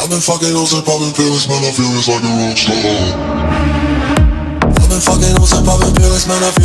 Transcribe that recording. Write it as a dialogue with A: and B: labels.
A: I've been fucking hoes and popping pills, man, I feel it's like a rock star. I've been fucking hoes and popping pills, man, I feel